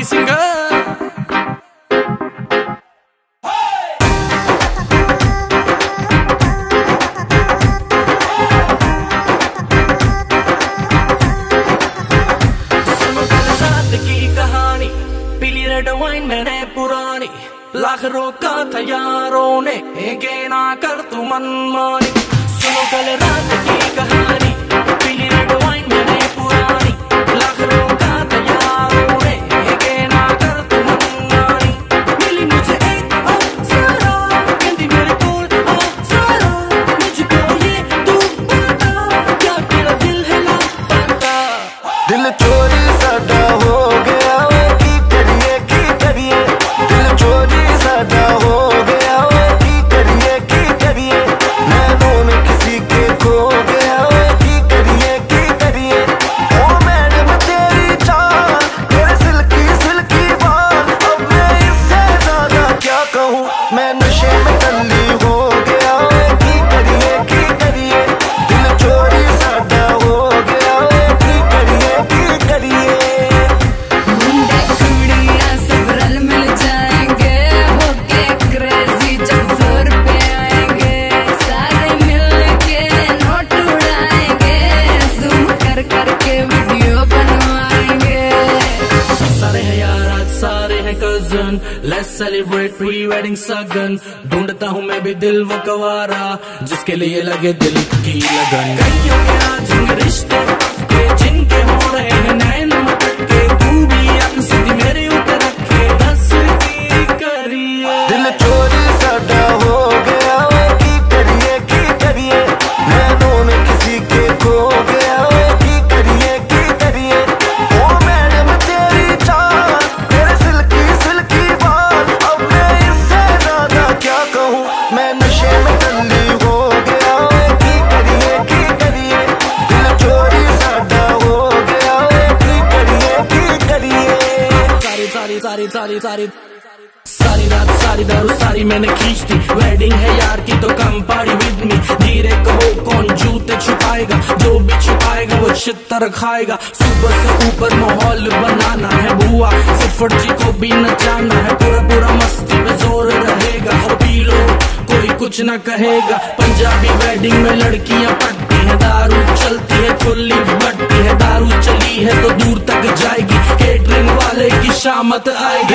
Singer. पीली red wine मैंने पुरानी, लाख रोका था यारों ने, के ना कर तू मनमानी। सुनो कल रात की कहानी, पीली रेड वाइन मैंने पुरानी, लाख रोका था यारों ने, के ना कर तू मनमानी। मिली मुझे एक अप्सरा, कहती मेरे कोल अप्सरा, मुझको ये तू बता, क्या तेरा दिल है लापता। दिल चोरी सादा हो गया, मैं नशे में टल्ली हो गया, की करिए दिल चोरी सादा हो गया, की करिए। मुंडे कुड़ियां सब रल मिल जाएंगे, होके क्रेजी जब फ्लोर पे आएंगे, सारे मिल के नोट उड़ाएंगे, जूम कर करके वीडियो बनवाएंगे। सारे हैं यार आज सारे हैं cousin, let's celebrate pre wedding shagun. ढूंढता हूँ मैं भी दिल वो कवारा, जिसके लिए लगे दिल की लगन। कईयों के आज रिश्ते के जिनके हो रहे हैं नैन मटके, तू भी अक्ल सीधी मेरे ऊपर रखे, बस की करिए। दिल चोरी सादा हो गया, की करिए नैनों में किसी के खो गया, की करिए। ओ मैडम तेरी चाल, तेरे सिल्की बाल, अब मैं इससे ज्यादा क्या कहूँ, मैं नशे में टल्ली हो गया, की करिए दिल चोरी सादा हो गया, की करिए। सारी रात सारी दारू सारी मैंने खींच दी, वेडिंग है यार की तो कम पार्टी विद मी। धीरे कहो कौन जूते छुपाएगा, जो भी छुपाएगा वो छितर खाएगा। सुबह से ऊपर माहौल बनाना है बुआ, फुफड़ जी को भी नचाना है, पूरा मस्ती में जोर रहेगा। पी लो कोई कुछ न कहेगा, पंजाबी वेडिंग में लड़कियां पटती है, दारू चलती है खुली बटती है, दारू चली है तो दूर तक जाएगी, केटरिंग वाले की शामत आएगी।